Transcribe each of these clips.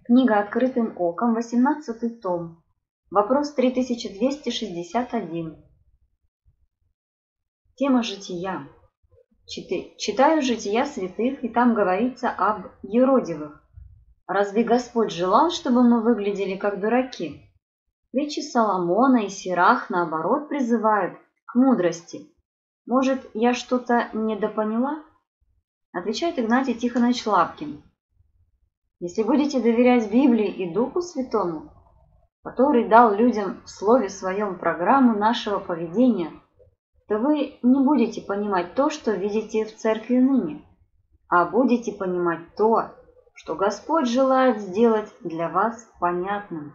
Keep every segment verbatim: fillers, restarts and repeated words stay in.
Книга «Открытым оком», восемнадцатый том. Вопрос три тысячи двести шестьдесят один. Тема жития. Читаю жития святых, и там говорится об юродивых. Разве Господь желал, чтобы мы выглядели как дураки? Речи Соломона и Сирах, наоборот, призывают к мудрости. Может, я что-то недопоняла? Отвечает Игнатий Тихонович Лапкин. Если будете доверять Библии и Духу Святому, который дал людям в Слове Своем программу нашего поведения, то вы не будете понимать то, что видите в церкви ныне, а будете понимать то, что Господь желает сделать для вас понятным.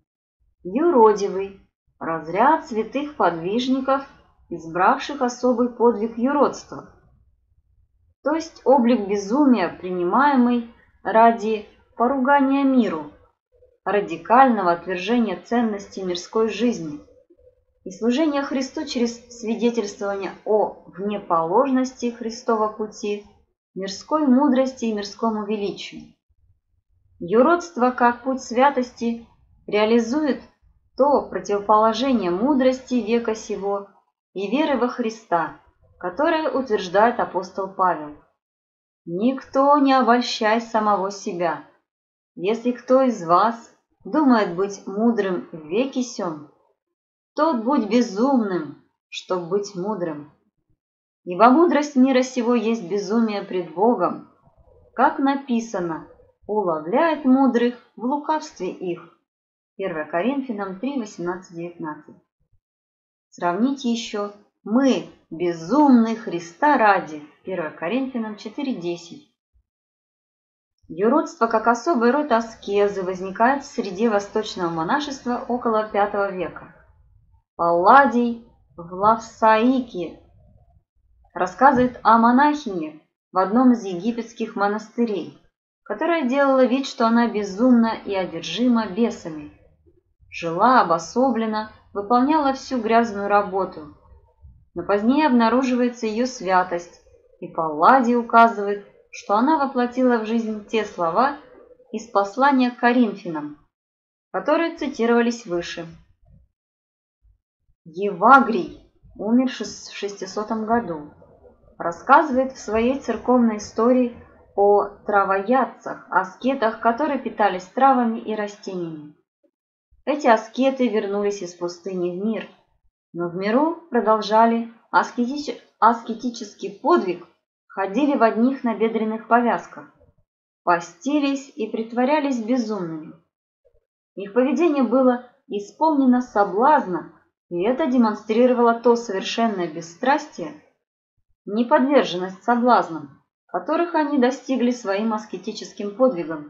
Юродивый – разряд святых подвижников, избравших особый подвиг юродства, то есть облик безумия, принимаемый ради поругания миру, радикального отвержения ценностей мирской жизни и служения Христу через свидетельствование о внеположности Христова пути, мирской мудрости и мирскому величию. Юродство, как путь святости, реализует то противоположение мудрости века сего и веры во Христа, которое утверждает апостол Павел. «Никто не обольщай самого себя. Если кто из вас думает быть мудрым в веке сём, тот будь безумным, чтоб быть мудрым. Ибо мудрость мира сего есть безумие пред Богом, как написано, уловляет мудрых в лукавстве их». первое Коринфянам три, восемнадцать, девятнадцать. Сравните еще «мы безумны Христа ради» первое Коринфянам четыре, десять. Юродство как особый род аскезы возникает в среде восточного монашества около пятого века. Палладий в Лавсаике рассказывает о монахине в одном из египетских монастырей, которая делала вид, что она безумна и одержима бесами. Жила обособленно, выполняла всю грязную работу. Но позднее обнаруживается ее святость, и Палладий указывает, что она воплотила в жизнь те слова из послания к Коринфянам, которые цитировались выше. Евагрий, умер в шестисотом году, рассказывает в своей церковной истории о травоядцах, аскетах, которые питались травами и растениями. Эти аскеты вернулись из пустыни в мир, но в миру продолжали аскетич... аскетический подвиг, ходили в одних набедренных повязках, постились и притворялись безумными. Их поведение было исполнено соблазна, и это демонстрировало то совершенное бесстрастие, неподверженность соблазнам, которых они достигли своим аскетическим подвигом.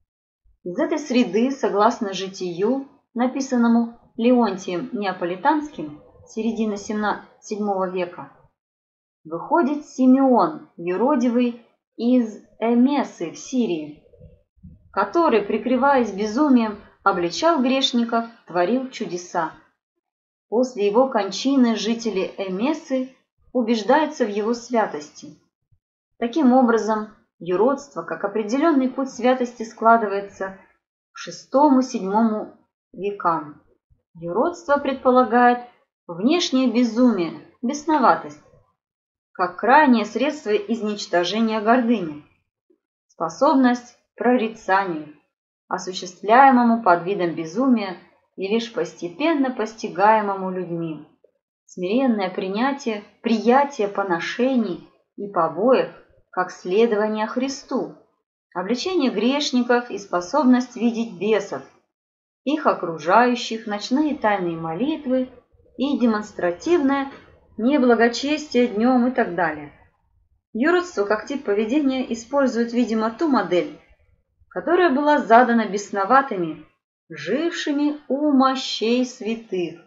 Из этой среды, согласно житию, написанному Леонтием Неаполитанским, середины седьмого века, выходит Симеон, юродивый из Эмесы в Сирии, который, прикрываясь безумием, обличал грешников, творил чудеса. После его кончины жители Эмесы убеждаются в его святости. Таким образом, юродство, как определенный путь святости, складывается к шестому-седьмому векам. Юродство предполагает внешнее безумие, бесноватость, как крайнее средство изничтожения гордыни, способность к прорицанию, осуществляемому под видом безумия и лишь постепенно постигаемому людьми, смиренное принятие, приятие поношений и побоев, как следование Христу, обличение грешников и способность видеть бесов, их окружающих, ночные тайные молитвы и демонстративное неблагочестие днем и так далее. Юродство как тип поведения использует, видимо, ту модель, которая была задана бесноватыми, жившими у мощей святых.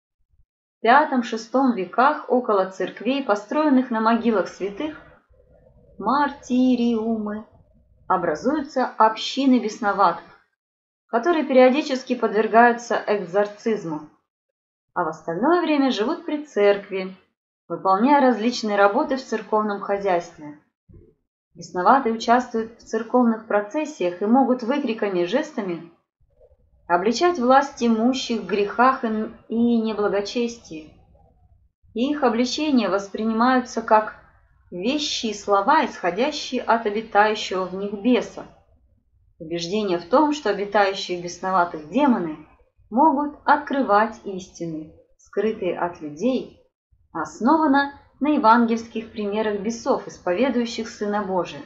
В пятом-шестом веках около церквей, построенных на могилах святых, мартириумы, образуются общины бесноватых, которые периодически подвергаются экзорцизму, а в остальное время живут при церкви, выполняя различные работы в церковном хозяйстве. Бесноватые участвуют в церковных процессиях и могут выкриками и жестами обличать власть имущих в грехах и неблагочестии. И их обличения воспринимаются как вещие слова, исходящие от обитающего в них беса. Убеждение в том, что обитающие в бесноватых демоны могут открывать истины, скрытые от людей, основано на евангельских примерах бесов, исповедующих Сына Божия.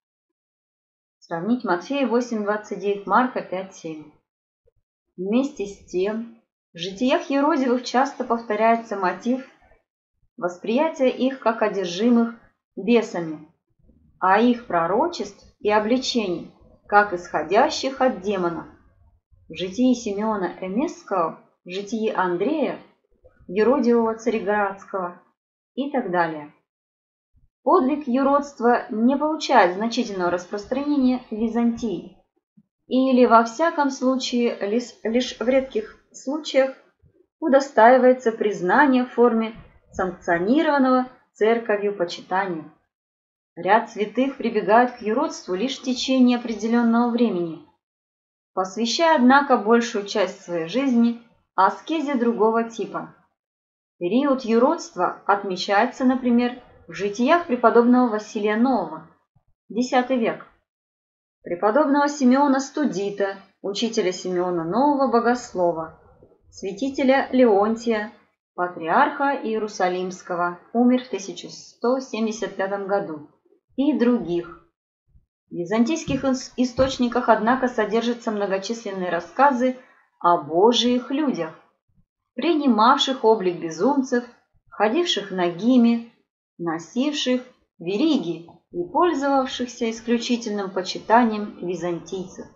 Сравнить Матфея восемь двадцать девять, Марка пять семь. Вместе с тем, в житиях Еродивых часто повторяется мотив восприятия их как одержимых бесами, а их пророчеств и обличений как исходящих от демонов. В житии Симеона Эмесского, в житии Андрея, Еродивого Цареградского и так далее. Подвиг юродства не получает значительного распространения в Византии, или, во всяком случае, лишь, лишь в редких случаях удостаивается признания в форме санкционированного церковью почитания. Ряд святых прибегают к юродству лишь в течение определенного времени, посвящая, однако, большую часть своей жизни аскезе другого типа. Период юродства отмечается, например, в житиях преподобного Василия Нового, X век, преподобного Симеона Студита, учителя Симеона Нового Богослова, святителя Леонтия, патриарха Иерусалимского, умер в тысяча сто семьдесят пятом году, и других. В византийских источниках, однако, содержатся многочисленные рассказы о Божиих людях, принимавших облик безумцев, ходивших нагими, носивших вериги и пользовавшихся исключительным почитанием византийцев.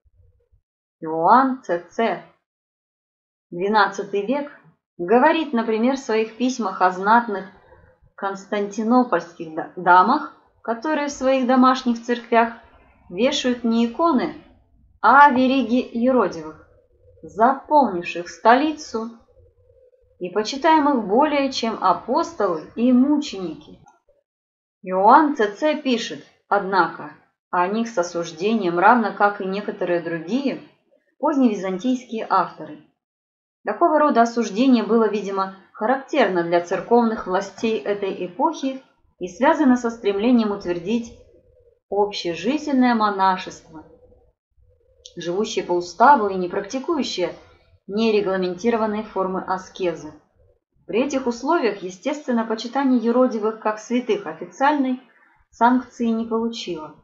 Иоанн Цеце, двенадцатый век, говорит, например, в своих письмах о знатных константинопольских дамах, которые в своих домашних церквях вешают не иконы, а вериги еродивых, заполнивших столицу и почитаемых более чем апостолы и мученики. Иоанн Цеце пишет, однако, о них с осуждением, равно как и некоторые другие поздневизантийские авторы. Такого рода осуждение было, видимо, характерно для церковных властей этой эпохи и связано со стремлением утвердить общежительное монашество, живущее по уставу и не практикующее нерегламентированные формы аскезы. При этих условиях, естественно, почитание еродивых как святых официальной санкции не получило.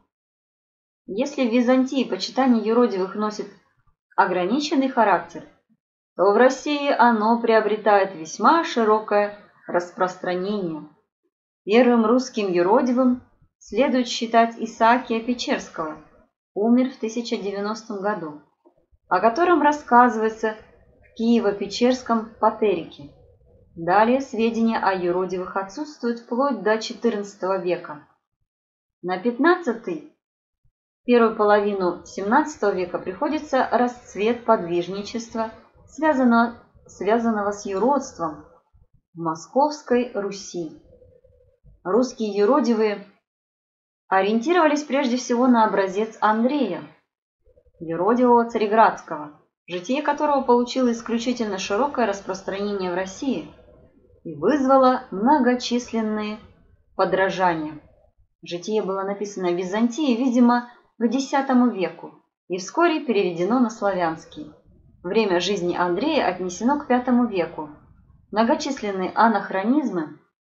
Если в Византии почитание еродивых носит ограниченный характер, то в России оно приобретает весьма широкое распространение. Первым русским еродивым следует считать Исаакия Печерского, умер в тысяча девяностом году, о котором рассказывается в Киево-Печерском патерике. Далее сведения о еродивых отсутствуют вплоть до четырнадцатого века. На пятнадцатый, первую половину семнадцатого века приходится расцвет подвижничества, связанного, связанного с юродством в Московской Руси. Русские юродивые ориентировались прежде всего на образец Андрея, юродивого Цареградского, житие которого получило исключительно широкое распространение в России и вызвало многочисленные подражания. Житие было написано в Византии, видимо, к десятому веку и вскоре переведено на славянский. Время жизни Андрея отнесено к пятому веку. Многочисленные анахронизмы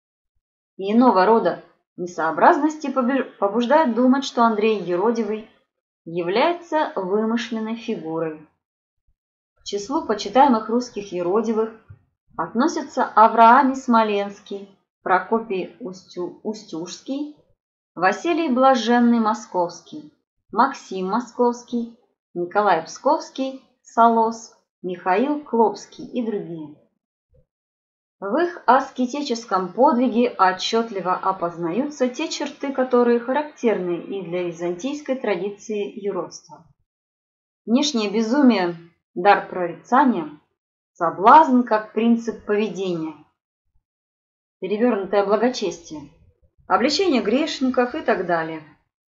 и иного рода несообразности побуждают думать, что Андрей Еродивый является вымышленной фигурой. К числу почитаемых русских еродивых относятся Авраамий Смоленский, Прокопий Устю, Устюжский, Василий Блаженный Московский, Максим Московский, Николай Псковский, Солос, Михаил Клопский и другие. В их аскетическом подвиге отчетливо опознаются те черты, которые характерны и для византийской традиции юродства. Внешнее безумие, дар прорицания, соблазн как принцип поведения, перевернутое благочестие, обличение грешников и так далее.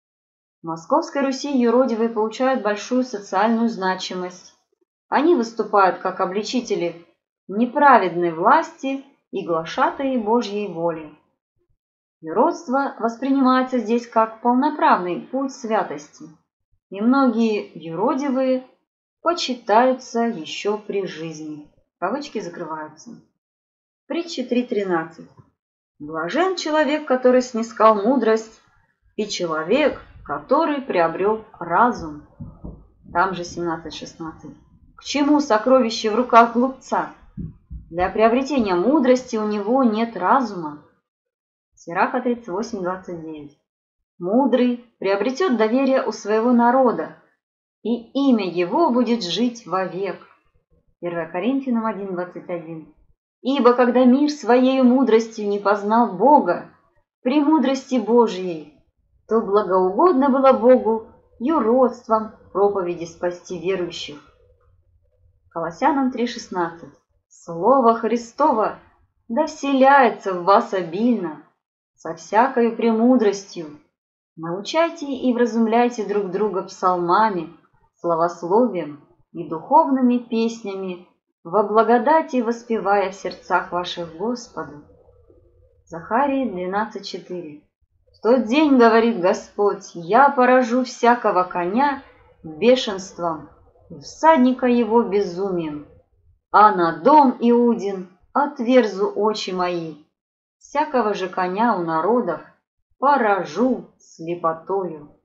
В Московской Руси юродивые получают большую социальную значимость. Они выступают как обличители неправедной власти и глашатаи Божьей воли. Юродство воспринимается здесь как полноправный путь святости, и многие юродивые почитаются еще при жизни. Кавычки закрываются. Притча три тринадцать. Блажен человек, который снискал мудрость, и человек, который приобрел разум. Там же семнадцать шестнадцать. К чему сокровище в руках глупца? Для приобретения мудрости у него нет разума. Сираха тридцать восемь двадцать девять. Мудрый приобретет доверие у своего народа, и имя его будет жить вовек. первое Коринфянам один двадцать один. Ибо когда мир своею мудростью не познал Бога, при мудрости Божьей, то благоугодно было Богу юродством проповеди спасти верующих. Колоссянам три шестнадцать. Слово Христово да вселяется в вас обильно, со всякою премудростью. Научайте и вразумляйте друг друга псалмами, славословием и духовными песнями, во благодати воспевая в сердцах ваших Господу. Захарии двенадцать четыре. В тот день, говорит Господь, я поражу всякого коня бешенством и всадника его безумием, а на дом Иудин отверзу очи мои. Всякого же коня у народов поражу слепотою.